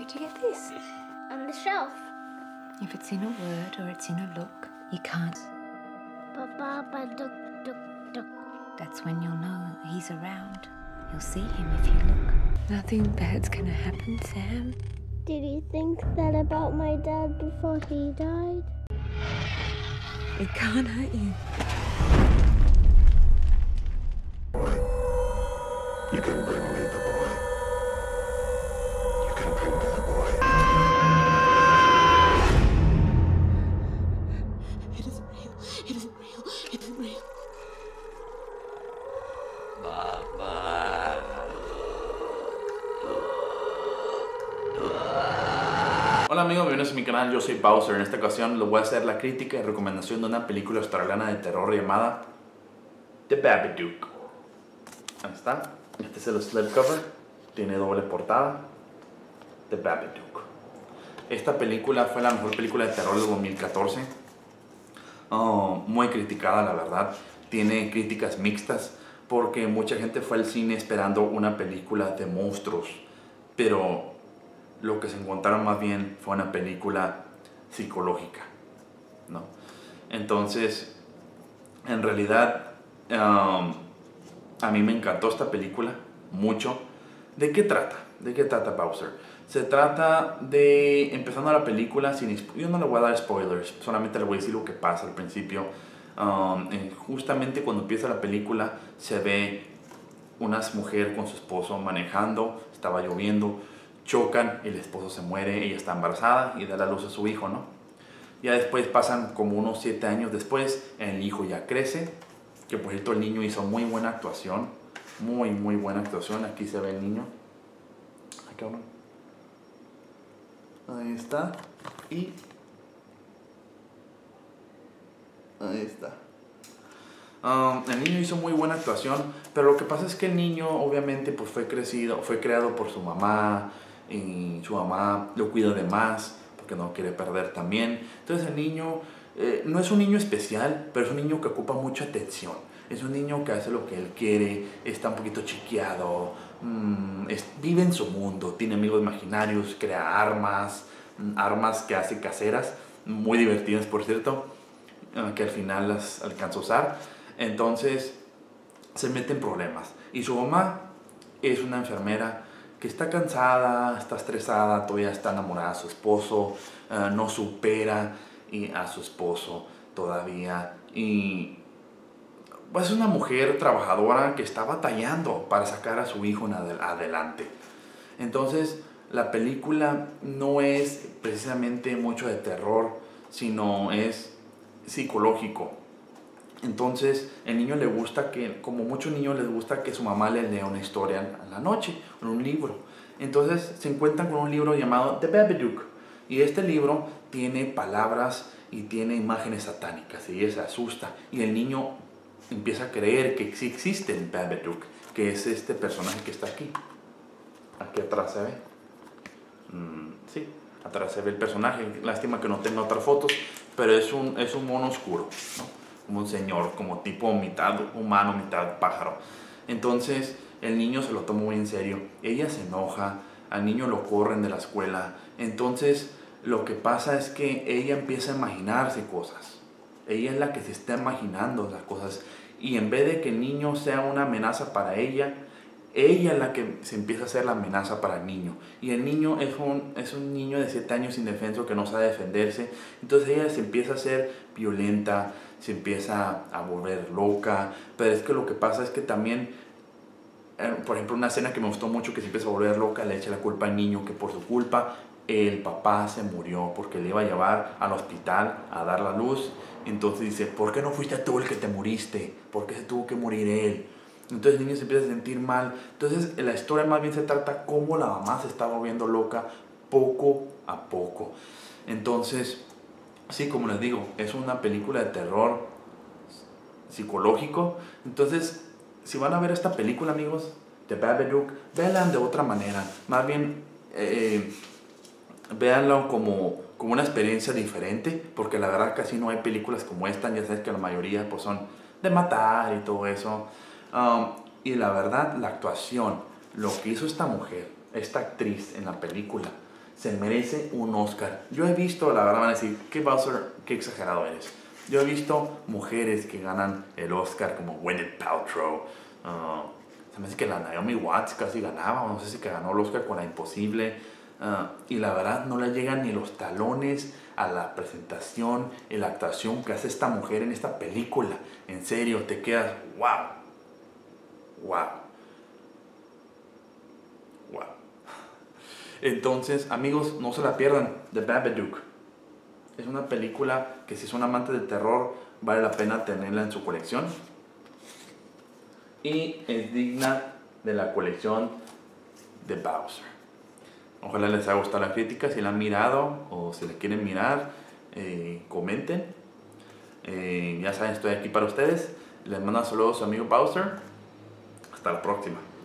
Where'd you get this? On the shelf. If it's in a word or it's in a look, you can't. Ba-ba-ba, duck, duck, duck. That's when you'll know he's around. You'll see him if you look. Nothing bad's gonna happen, Sam. Did you think that about my dad before he died? It can't hurt you. You can bring me the boy. You can bring me the boy. It isn't real. It isn't real. It isn't real. Hola amigos, bienvenidos a mi canal, yo soy Bowser. En esta ocasión les voy a hacer la crítica y recomendación de una película australiana de terror llamada The Babadook. Ahí está, este es el slipcover, tiene doble portada, The Babadook. Esta película fue la mejor película de terror del 2014, muy criticada la verdad, tiene críticas mixtas porque mucha gente fue al cine esperando una película de monstruos, pero lo que se encontraron más bien fue una película psicológica, ¿no? Entonces, en realidad, a mí me encantó esta película mucho. ¿De qué trata? ¿De qué trata Bowser? Se trata de, empezando la película, yo no le voy a dar spoilers, solamente le voy a decir lo que pasa al principio. Justamente cuando empieza la película, se ve una mujer con su esposo manejando, estaba lloviendo, chocan, el esposo se muere, ella está embarazada y da a luz a su hijo, ¿no? Ya después pasan como unos 7 años después, el hijo ya crece, que por cierto el niño hizo muy buena actuación, muy buena actuación, aquí se ve el niño, ahí está, y ahí está. El niño hizo muy buena actuación, pero lo que pasa es que el niño obviamente pues fue creado por su mamá, y su mamá lo cuida de más porque no quiere perder también. Entonces el niño no es un niño especial, pero es un niño que ocupa mucha atención. Es un niño que hace lo que él quiere, está un poquito chiqueado, vive en su mundo, tiene amigos imaginarios, crea armas que hace caseras, muy divertidas por cierto, que al final las alcanza a usar. Entonces se mete en problemas. Y su mamá es una enfermera que está cansada, está estresada, todavía está enamorada de su esposo, no supera a su esposo todavía. Y pues es una mujer trabajadora que está batallando para sacar a su hijo adelante. Entonces la película no es precisamente mucho de terror, sino es psicológico. Entonces el niño le gusta que, como muchos niños les gusta que su mamá les lea una historia en la noche, en un libro. Entonces se encuentran con un libro llamado The Babadook. Y este libro tiene palabras y tiene imágenes satánicas. Y ella se asusta. Y el niño empieza a creer que sí existe el Babadook, que es este personaje que está aquí. Aquí atrás se ve. Sí, atrás se ve el personaje. Lástima que no tenga otras fotos, pero es un mono oscuro, ¿no? Como un señor, como tipo mitad humano, mitad pájaro. Entonces el niño se lo toma muy en serio, ella se enoja, al niño lo corren de la escuela. Entonces lo que pasa es que ella empieza a imaginarse cosas, ella es la que se está imaginando las cosas, y en vez de que el niño sea una amenaza para ella es la que se empieza a hacer la amenaza para el niño. Y el niño es un niño de 7 años indefenso que no sabe defenderse. Entonces ella se empieza a hacer violenta, se empieza a volver loca. Pero es que lo que pasa es que también, por ejemplo, una escena que me gustó mucho, que se empieza a volver loca, le echa la culpa al niño, que por su culpa el papá se murió, porque le iba a llevar al hospital a dar la luz. Entonces dice, ¿por qué no fuiste tú el que te muriste? ¿Por qué se tuvo que morir él? Entonces el niño se empieza a sentir mal. Entonces la historia más bien se trata cómo la mamá se está volviendo loca poco a poco. Entonces, sí, como les digo, es una película de terror psicológico. Entonces, si van a ver esta película, amigos, The Babadook, véanla de otra manera. Más bien, véanlo como una experiencia diferente, porque la verdad casi no hay películas como esta. Ya sabes que la mayoría pues son de matar y todo eso. Y la verdad, la actuación, lo que hizo esta mujer, esta actriz en la película, se merece un Oscar. Yo he visto, la verdad van a decir, ¿qué Bowser? Qué exagerado eres. Yo he visto mujeres que ganan el Oscar como Gwyneth Paltrow. Se me hace que la Naomi Watts casi ganaba, o no sé si que ganó el Oscar con La Imposible. Y la verdad no le llegan ni los talones a la presentación y la actuación que hace esta mujer en esta película. En serio, te quedas, wow. Entonces, amigos, no se la pierdan, The Babadook. Es una película que si son amantes del terror, vale la pena tenerla en su colección. Y es digna de la colección de Bowser. Ojalá les haya gustado la crítica. Si la han mirado o si la quieren mirar, comenten. Ya saben, estoy aquí para ustedes. Les mando saludos a su amigo Bowser. Hasta la próxima.